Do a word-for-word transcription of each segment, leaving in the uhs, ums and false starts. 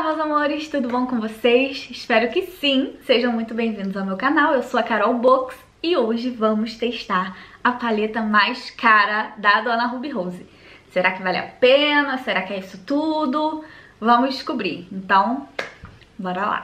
Olá, meus amores, tudo bom com vocês? Espero que sim, sejam muito bem-vindos ao meu canal. Eu sou a Carol Box e hoje vamos testar a paleta mais cara da Dona Ruby Rose. Será que vale a pena? Será que é isso tudo? Vamos descobrir, então bora lá!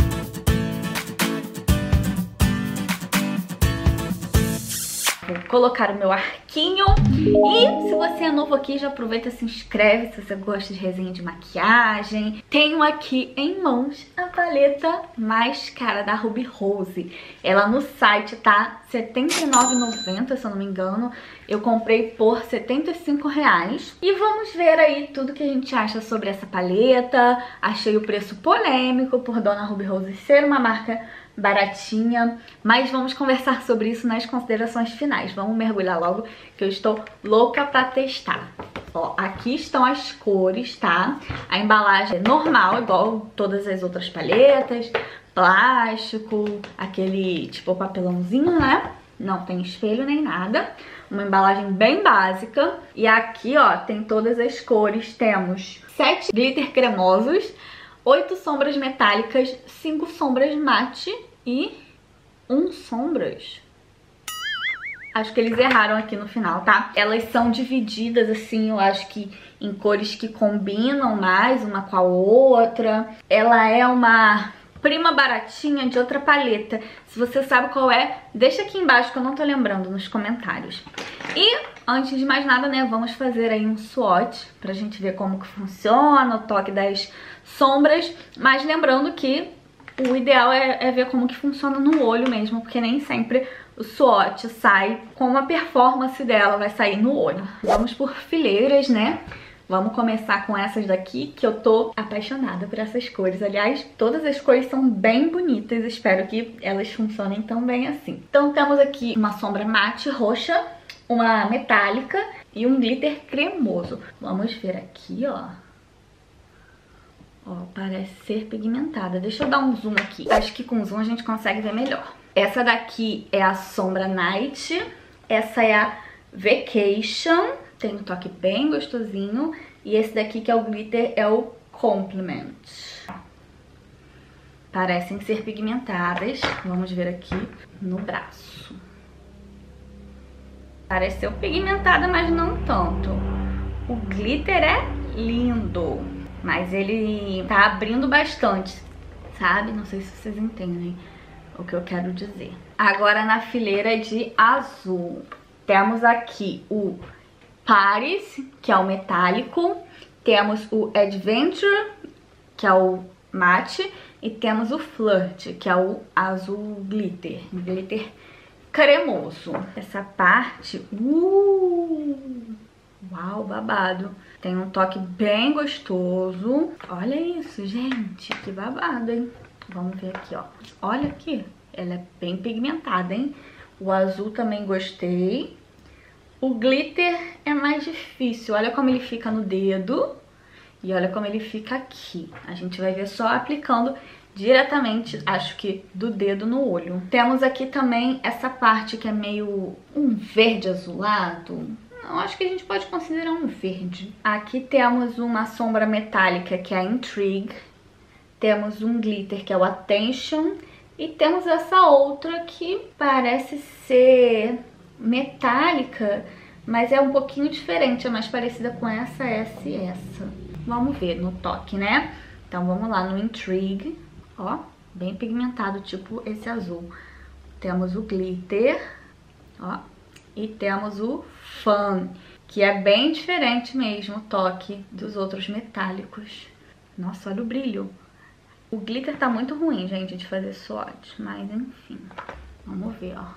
Vou colocar o meu arquinho e se você é novo aqui, já aproveita e se inscreve se você gosta de resenha de maquiagem. Tenho aqui em mãos a paleta mais cara da Ruby Rose. Ela no site tá setenta e nove reais e noventa centavos, se eu não me engano. Eu comprei por setenta e cinco reais. E vamos ver aí tudo que a gente acha sobre essa paleta. Achei o preço polêmico por Dona Ruby Rose ser uma marca baratinha, mas vamos conversar sobre isso nas considerações finais. Vamos mergulhar logo, que eu estou louca pra testar. Ó, aqui estão as cores, tá? A embalagem é normal, igual todas as outras paletas. Plástico, aquele tipo papelãozinho, né? Não tem espelho nem nada. Uma embalagem bem básica. E aqui, ó, tem todas as cores. Temos sete glitter cremosos, oito sombras metálicas, cinco sombras mate e um sombras. Acho que eles erraram aqui no final, tá? Elas são divididas assim, eu acho que em cores que combinam mais uma com a outra. Ela é uma prima baratinha de outra paleta. Se você sabe qual é, deixa aqui embaixo que eu não tô lembrando nos comentários. E antes de mais nada, né, vamos fazer aí um swatch pra gente ver como que funciona o toque das sombras. Mas lembrando que o ideal é, é ver como que funciona no olho mesmo, porque nem sempre o swatch sai como a performance dela vai sair no olho. Vamos por fileiras, né? Vamos começar com essas daqui, que eu tô apaixonada por essas cores. Aliás, todas as cores são bem bonitas, espero que elas funcionem tão bem assim. Então temos aqui uma sombra mate roxa, uma metálica e um glitter cremoso. Vamos ver aqui, ó. Ó, parece ser pigmentada. Deixa eu dar um zoom aqui. Acho que com zoom a gente consegue ver melhor. Essa daqui é a sombra Night. Essa é a Vacation. Tem um toque bem gostosinho. E esse daqui que é o glitter é o Compliment. Parecem ser pigmentadas. Vamos ver aqui no braço. Pareceu pigmentada, mas não tanto. O glitter é lindo, mas ele tá abrindo bastante, sabe? Não sei se vocês entendem o que eu quero dizer. Agora na fileira de azul, temos aqui o Paris, que é o metálico. Temos o Adventure, que é o mate. E temos o Flirt, que é o azul glitter, glitter cremoso. Essa parte, uh, uau, babado. Tem um toque bem gostoso. Olha isso, gente, que babado, hein? Vamos ver aqui, ó. Olha aqui, ela é bem pigmentada, hein? O azul também gostei. O glitter é mais difícil. Olha como ele fica no dedo e olha como ele fica aqui. A gente vai ver só aplicando diretamente, acho que do dedo no olho. Temos aqui também essa parte que é meio um verde azulado. Eu acho que a gente pode considerar um verde. Aqui temos uma sombra metálica que é a Intrigue. Temos um glitter que é o Attention. E temos essa outra que parece ser metálica, mas é um pouquinho diferente. É mais parecida com essa, essa e essa. Vamos ver no toque, né? Então vamos lá no Intrigue. Ó, bem pigmentado, tipo esse azul. Temos o glitter, ó, e temos o Fun, que é bem diferente mesmo o toque dos outros metálicos. Nossa, olha o brilho. O glitter tá muito ruim, gente, de fazer swatch, mas enfim. Vamos ver, ó.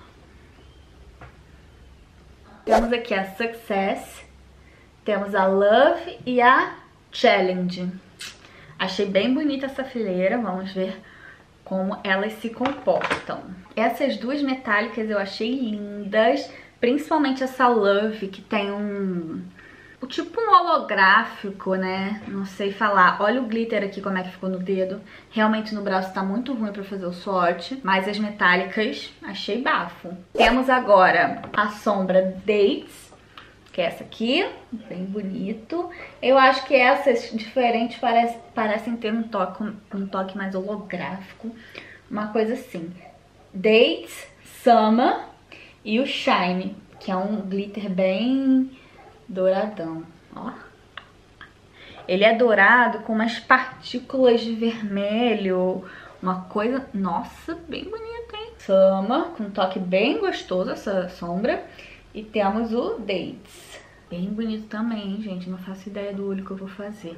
Temos aqui a Success, temos a Love e a Challenge. Achei bem bonita essa fileira, vamos ver como elas se comportam. Essas duas metálicas eu achei lindas, principalmente essa Love, que tem um... o tipo um holográfico, né? Não sei falar. Olha o glitter aqui, como é que ficou no dedo. Realmente no braço tá muito ruim pra fazer o swatch, mas as metálicas achei bafo. Temos agora a sombra Dates, que que é essa aqui, bem bonito. Eu acho que essas diferentes parece, parecem ter um toque, um toque mais holográfico, uma coisa assim. Dates, Summer e o Shine, que é um glitter bem douradão, ó. Ele é dourado com umas partículas de vermelho, uma coisa, nossa, bem bonita, hein? Summer, com um toque bem gostoso essa sombra. E temos o Dates, bem bonito também, hein, gente? Não faço ideia do olho que eu vou fazer.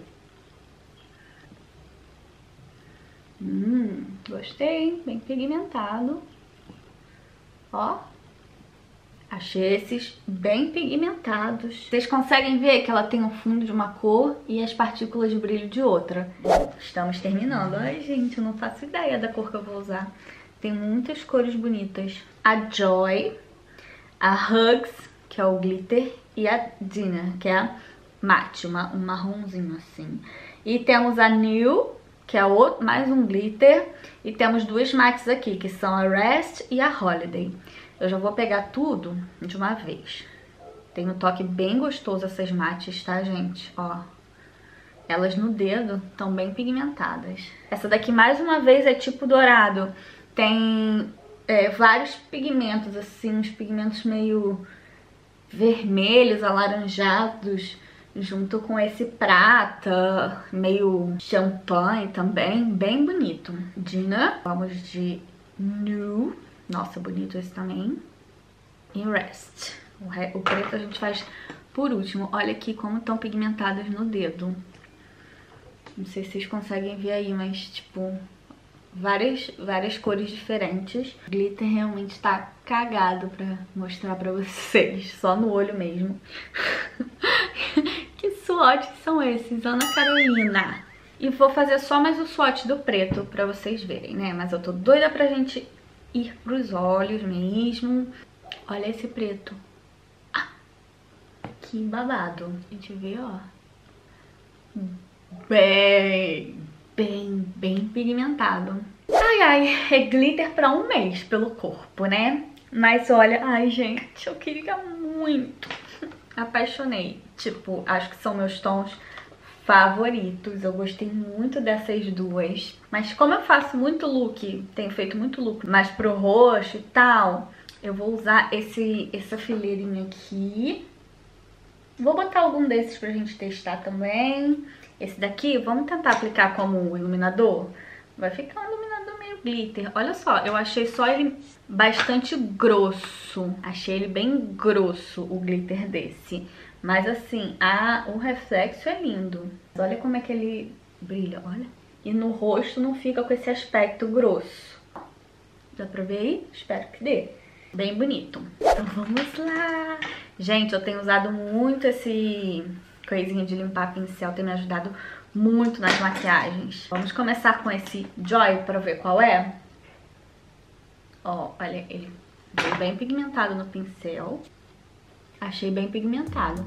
Hum, gostei, hein? Bem pigmentado. Ó, achei esses bem pigmentados. Vocês conseguem ver que ela tem o fundo de uma cor e as partículas de brilho de outra. Bom, estamos terminando. Ai, gente, eu não faço ideia da cor que eu vou usar. Tem muitas cores bonitas. A Joy, a Hugs, que é o glitter, e a Dinner, que é a matte, uma, um marronzinho assim. E temos a New, que é outro, mais um glitter, e temos duas mates aqui, que são a Rest e a Holiday. Eu já vou pegar tudo de uma vez. Tem um toque bem gostoso essas mates, tá, gente? Ó, elas no dedo estão bem pigmentadas. Essa daqui, mais uma vez, é tipo dourado. Tem é, vários pigmentos, assim, uns pigmentos meio vermelhos, alaranjados, junto com esse prata, meio champanhe também, bem bonito. Dina, vamos de New. Nossa, bonito esse também. E Rest. O, re... o preto a gente faz por último. Olha aqui como estão pigmentadas no dedo. Não sei se vocês conseguem ver aí, mas tipo, várias, várias cores diferentes. O glitter realmente tá cagado pra mostrar pra vocês. Só no olho mesmo. Que swatches são esses, Ana Carolina? E vou fazer só mais o swatch do preto pra vocês verem, né? Mas eu tô doida pra gente ir pros olhos mesmo. Olha esse preto. Ah, que babado. A gente vê, ó. Bem, bem, bem pigmentado. Ai, ai, é glitter pra um mês pelo corpo, né? Mas olha, ai, gente, eu queria muito. Apaixonei. Tipo, acho que são meus tons favoritos. Eu gostei muito dessas duas. Mas como eu faço muito look, tenho feito muito look mais pro roxo e tal, eu vou usar esse, essa fileirinha aqui. Vou botar algum desses pra gente testar também. Esse daqui, vamos tentar aplicar como iluminador. Vai ficar um iluminador meio glitter. Olha só, eu achei só ele bastante grosso. Achei ele bem grosso, o glitter desse. Mas assim, a, o reflexo é lindo. Olha como é que ele brilha, olha. E no rosto não fica com esse aspecto grosso. Dá pra ver aí? Espero que dê. Bem bonito. Então vamos lá. Gente, eu tenho usado muito esse coisinha de limpar pincel. Tem me ajudado muito nas maquiagens. Vamos começar com esse Joy pra ver qual é. Ó, olha, ele veio bem pigmentado no pincel. Achei bem pigmentado.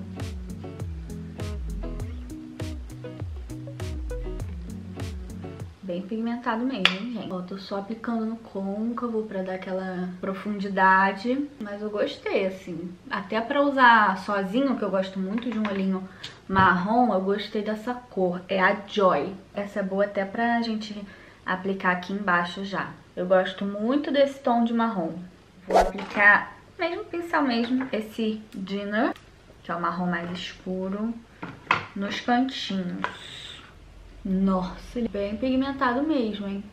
Bem pigmentado mesmo, hein, gente? Ó, tô só aplicando no côncavo pra dar aquela profundidade. Mas eu gostei, assim. Até pra usar sozinho, que eu gosto muito de um olhinho marrom, eu gostei dessa cor. É a Joy. Essa é boa até pra gente aplicar aqui embaixo já. Eu gosto muito desse tom de marrom. Vou aplicar, mesmo pincel mesmo, esse Dinner, que é o marrom mais escuro, nos cantinhos. Nossa, ele é bem pigmentado mesmo, hein?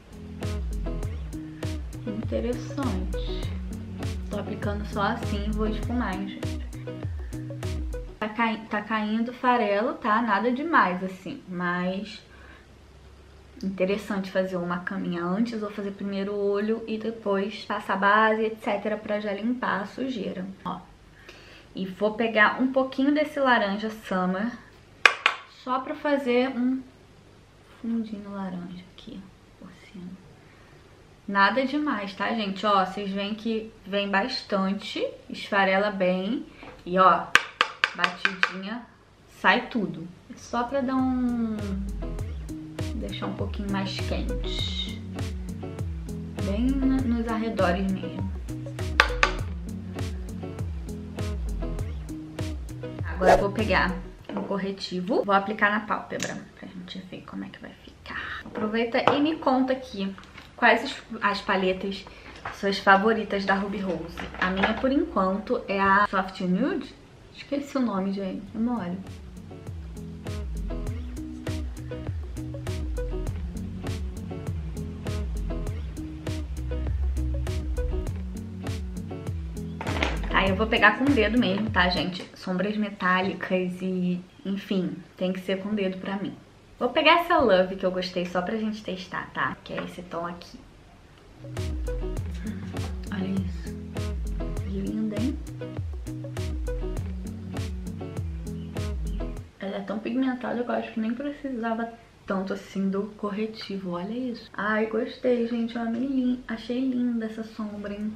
Interessante. Tô aplicando só assim e vou esfumar, hein, gente. Tá, cai... tá caindo farelo, tá? Nada demais, assim, mas interessante fazer uma caminha antes, ou fazer primeiro o olho e depois passar base, etcétera, pra já limpar a sujeira. Ó. E vou pegar um pouquinho desse laranja Summer, só pra fazer um fundinho laranja aqui, por cima. Nada demais, tá, gente? Ó, vocês veem que vem bastante, esfarela bem. E, ó, batidinha, sai tudo. É só pra dar um... deixar um pouquinho mais quente. Bem nos arredores mesmo. Agora eu vou pegar um corretivo, vou aplicar na pálpebra, pra gente ver como é que vai ficar. Aproveita e me conta aqui quais os, as paletas suas favoritas da Ruby Rose. A minha, por enquanto, é a Soft Nude. Esqueci o nome, gente. Não olho. Aí eu vou pegar com o dedo mesmo, tá, gente? Sombras metálicas e, enfim, tem que ser com o dedo pra mim. Vou pegar essa Love que eu gostei só pra gente testar, tá? Que é esse tom aqui. Olha isso. Linda, hein? Ela é tão pigmentada que eu acho que nem precisava tanto assim do corretivo. Olha isso. Ai, gostei, gente. Eu amei, achei linda essa sombra, hein?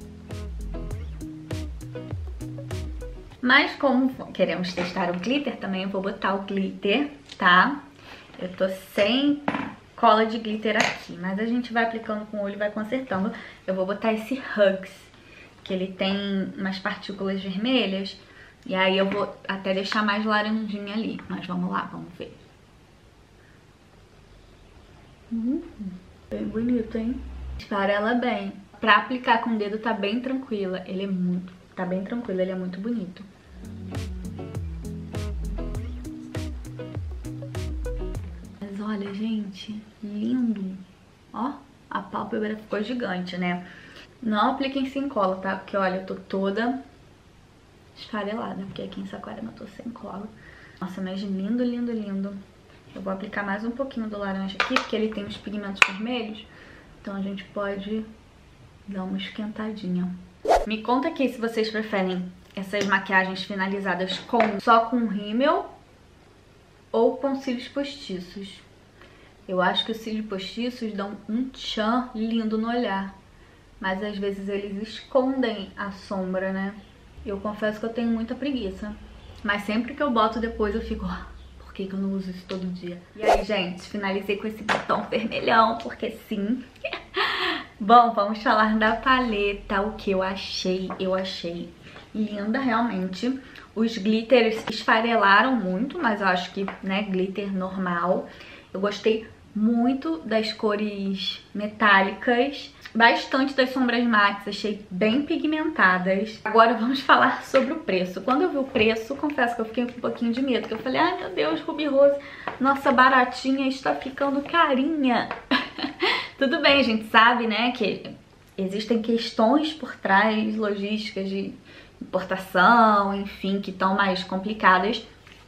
Mas como queremos testar o glitter também, eu vou botar o glitter, tá? Eu tô sem cola de glitter aqui, mas a gente vai aplicando com o olho e vai consertando. Eu vou botar esse Hugs, que ele tem umas partículas vermelhas. E aí eu vou até deixar mais laranjinha ali. Mas vamos lá, vamos ver. Hum, bem bonito, hein? Esfarela bem. Pra aplicar com o dedo tá bem tranquila. Ele é muito... Tá bem tranquilo, ele é muito bonito. Mas olha, gente, lindo. Ó, a pálpebra ficou gigante, né? Não apliquem sem cola, tá? Porque, olha, eu tô toda esfarelada, porque aqui em Saquarema eu tô sem cola. Nossa, mas lindo, lindo, lindo. Eu vou aplicar mais um pouquinho do laranja aqui, porque ele tem os pigmentos vermelhos. Então a gente pode dar uma esquentadinha. Me conta aqui se vocês preferem essas maquiagens finalizadas com só com rímel ou com cílios postiços. Eu acho que os cílios postiços dão um tchan lindo no olhar, mas às vezes eles escondem a sombra, né? Eu confesso que eu tenho muita preguiça, mas sempre que eu boto depois eu fico... Por que que eu não uso isso todo dia? E aí, gente, finalizei com esse batom vermelhão, porque sim... Bom, vamos falar da paleta, o que eu achei, eu achei linda realmente. Os glitters esfarelaram muito, mas eu acho que, né, glitter normal. Eu gostei muito das cores metálicas, bastante das sombras mates, achei bem pigmentadas. Agora vamos falar sobre o preço. Quando eu vi o preço, confesso que eu fiquei com um pouquinho de medo, que eu falei, ai meu Deus, Ruby Rose, nossa baratinha está ficando carinha. Tudo bem, a gente sabe, né, que existem questões por trás, logísticas de importação, enfim, que estão mais complicadas.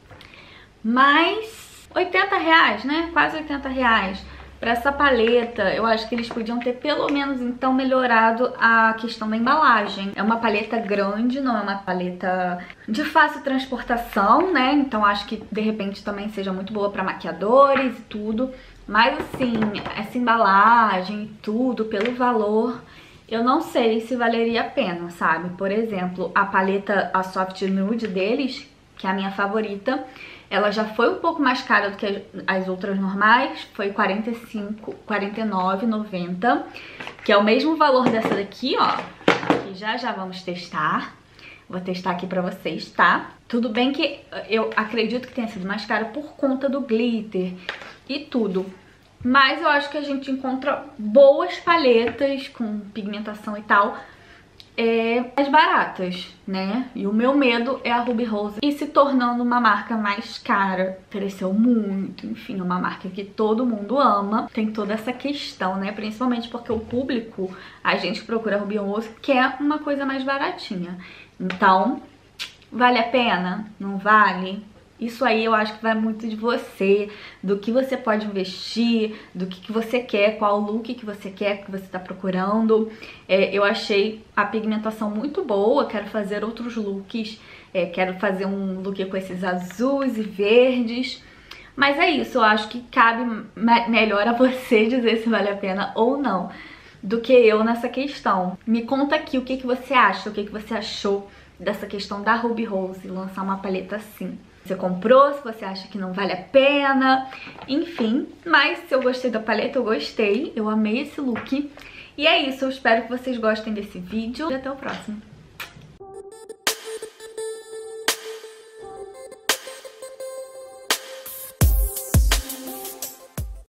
Mas oitenta reais, né, quase oitenta reais. Para essa paleta, eu acho que eles podiam ter pelo menos então melhorado a questão da embalagem. É uma paleta grande, não é uma paleta de fácil transportação, né? Então acho que de repente também seja muito boa para maquiadores e tudo. Mas assim, essa embalagem e tudo, pelo valor, eu não sei se valeria a pena, sabe? Por exemplo, a paleta, a Soft Nude deles, que é a minha favorita, ela já foi um pouco mais cara do que as outras normais, foi quarenta e cinco, quarenta e nove reais e noventa centavos, que é o mesmo valor dessa daqui, ó, que já já vamos testar. Vou testar aqui pra vocês, tá? Tudo bem que eu acredito que tenha sido mais cara por conta do glitter e tudo, mas eu acho que a gente encontra boas paletas com pigmentação e tal, é, mais baratas, né? E o meu medo é a Ruby Rose ir se tornando uma marca mais cara. Cresceu muito, enfim, é uma marca que todo mundo ama. Tem toda essa questão, né? Principalmente porque o público, a gente que procura a Ruby Rose, quer uma coisa mais baratinha. Então, vale a pena? Não vale? Isso aí eu acho que vai muito de você, do que você pode investir, do que, que você quer, qual look que você quer, que você tá procurando. É, eu achei a pigmentação muito boa, quero fazer outros looks, é, quero fazer um look com esses azuis e verdes. Mas é isso, eu acho que cabe melhor a você dizer se vale a pena ou não, do que eu nessa questão. Me conta aqui o que, que você acha, o que, que você achou dessa questão da Ruby Rose lançar uma paleta assim. Você comprou, se você acha que não vale a pena, enfim. Mas se eu gostei da paleta, eu gostei, eu amei esse look. E é isso, eu espero que vocês gostem desse vídeo e até o próximo.